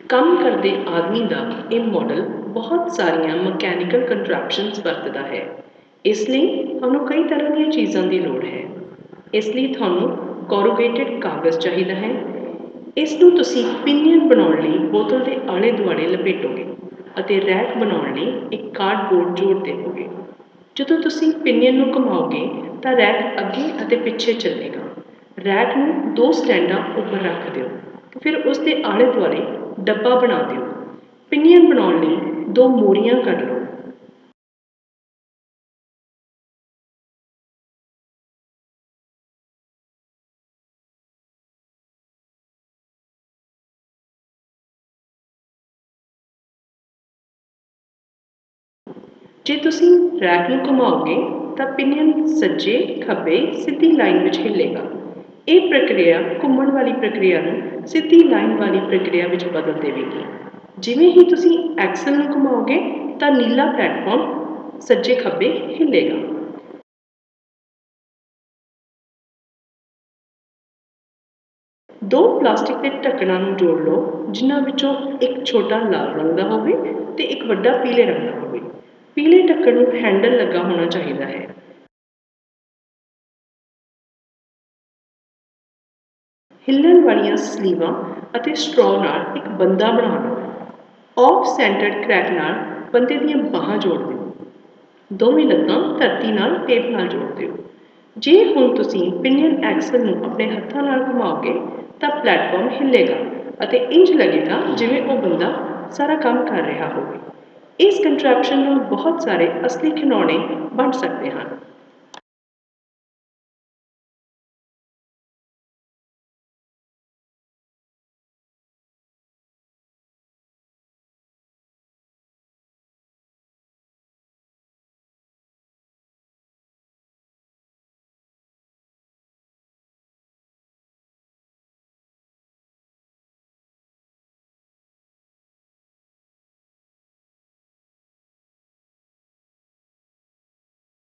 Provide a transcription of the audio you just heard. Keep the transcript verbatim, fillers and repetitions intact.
ਕੰਮ ਕਰਦੇ ਆਦਮੀ ਦਾ ਇਹ ਮਾਡਲ ਬਹੁਤ ਸਾਰੀਆਂ ਮਕੈਨੀਕਲ ਕੰਟਰੈਪਸ਼ਨਸ ਵਰਤਦਾ ਹੈ। ਇਸ ਲਈ ਤੁਹਾਨੂੰ ਕਈ ਤਰ੍ਹਾਂ ਦੀਆਂ ਚੀਜ਼ਾਂ ਦੀ ਲੋੜ ਹੈ। ਇਸ ਲਈ ਤੁਹਾਨੂੰ ਕੋਰੂਗੇਟਡ ਕਾਗਜ਼ ਚਾਹੀਦਾ ਹੈ। ਇਸ ਨੂੰ ਤੁਸੀਂ ਪਿਨੀਅਨ ਬਣਾਉਣ ਲਈ ਬੋਤਲ ਦੇ ਆਲੇ ਦੁਆਲੇ ਲਪੇਟੋਗੇ ਅਤੇ ਰੈਕ ਬਣਾਉਣ ਲਈ ਇੱਕ ਕਾਰਡਬੋਰਡ ਜੋੜ ਦੇਵੋਗੇ। ਜਦੋਂ ਤੁਸੀਂ ਪਿਨੀਅਨ ਨੂੰ ਘੁਮਾਓਗੇ ਤਾਂ ਰੈਕ ਅੱਗੇ ਅਤੇ ਪਿੱਛੇ ਚੱਲੇਗਾ। ਰੈਕ ਨੂੰ ਦੋ ਸਟੈਂਡਾਂ ਉੱਪਰ ਰੱਖ ਦਿਓ ਅਤੇ ਫਿਰ ਉਸ ਦੇ ਆਲੇ ਦੁਆਲੇ ਡੱਬਾ ਬਣਾ ਦਿਓ। ਪਿਨੀਅਨ ਬਣਾਉਣ ਲਈ ਦੋ ਮੋਰੀਆਂ ਕੱਢ ਲਓ। ਜੇ ਤੁਸੀਂ ਰੈਕ ਨੂੰ ਘੁਮਾਓਗੇ ਤਾਂ ਪਿਨੀਅਨ ਸੱਜੇ ਖੱਬੇ ਸਿੱਧੀ ਲਾਈਨ ਵਿੱਚ ਹਿੱਲੇਗਾ। ਇਹ ਪ੍ਰਕਿਰਿਆ ਘੁੰਮਣ ਵਾਲੀ ਪ੍ਰਕਿਰਿਆ ਨੂੰ ਸਿੱਧੀ ਲਾਈਨ ਵਾਲੀ ਪ੍ਰਕਿਰਿਆ ਵਿੱਚ ਬਦਲ ਦੇਵੇਗੀ। ਜਿਵੇਂ ਹੀ ਤੁਸੀਂ ਐਕਸਲ ਨੂੰ ਘੁਮਾਓਗੇ ਤਾਂ ਨੀਲਾ ਪਲੇਟਫਾਰਮ ਸੱਜੇ ਖੱਬੇ ਹਿੱਲੇਗਾ। ਦੋ ਪਲਾਸਟਿਕ ਦੇ ਢੱਕਣਾਂ ਨੂੰ ਜੋੜ ਲਓ, ਜਿਨ੍ਹਾਂ ਵਿੱਚੋਂ ਇੱਕ ਛੋਟਾ ਲਾਲ ਰੰਗ ਦਾ ਹੋਵੇ ਅਤੇ ਇੱਕ ਵੱਡਾ ਪੀਲੇ ਰੰਗ ਦਾ ਹੋਵੇ। ਪੀਲੇ ਢੱਕਣ ਨੂੰ ਹੈਂਡਲ ਲੱਗਾ ਹੋਣਾ ਚਾਹੀਦਾ ਹੈ। ਹਿੱਲਣ ਵਾਲੀਆਂ ਸਲੀਵਾਂ ਅਤੇ ਸਟ੍ਰੋ ਨਾਲ ਇੱਕ ਬੰਦਾ ਬਣਾ ਲਓ। ਆਫ ਸੈਂਟਰਡ ਕ੍ਰੈਕ ਨਾਲ ਬੰਦੇ ਦੀਆਂ ਬਾਹਾਂ ਜੋੜ ਦਿਓ। ਦੋਵੇਂ ਲੱਤਾਂ ਧਰਤੀ ਨਾਲ ਟੇਪ ਨਾਲ ਜੋੜ ਦਿਓ। ਜੇ ਹੁਣ ਤੁਸੀਂ ਪਿਨੀਅਨ ਐਕਸਲ ਨੂੰ ਆਪਣੇ ਹੱਥਾਂ ਨਾਲ ਘੁਮਾਓਗੇ ਤਾਂ ਪਲੇਟਫਾਰਮ ਹਿੱਲੇਗਾ ਅਤੇ ਇੰਝ ਲੱਗੇਗਾ ਜਿਵੇਂ ਉਹ ਬੰਦਾ ਸਾਰਾ ਕੰਮ ਕਰ ਰਿਹਾ ਹੋਵੇ। ਇਸ ਕੰਟਰੈਪਸ਼ਨ ਨਾਲ ਬਹੁਤ ਸਾਰੇ ਅਸਲੀ ਖਿਡੌਣੇ ਬਣ ਸਕਦੇ ਹਨ।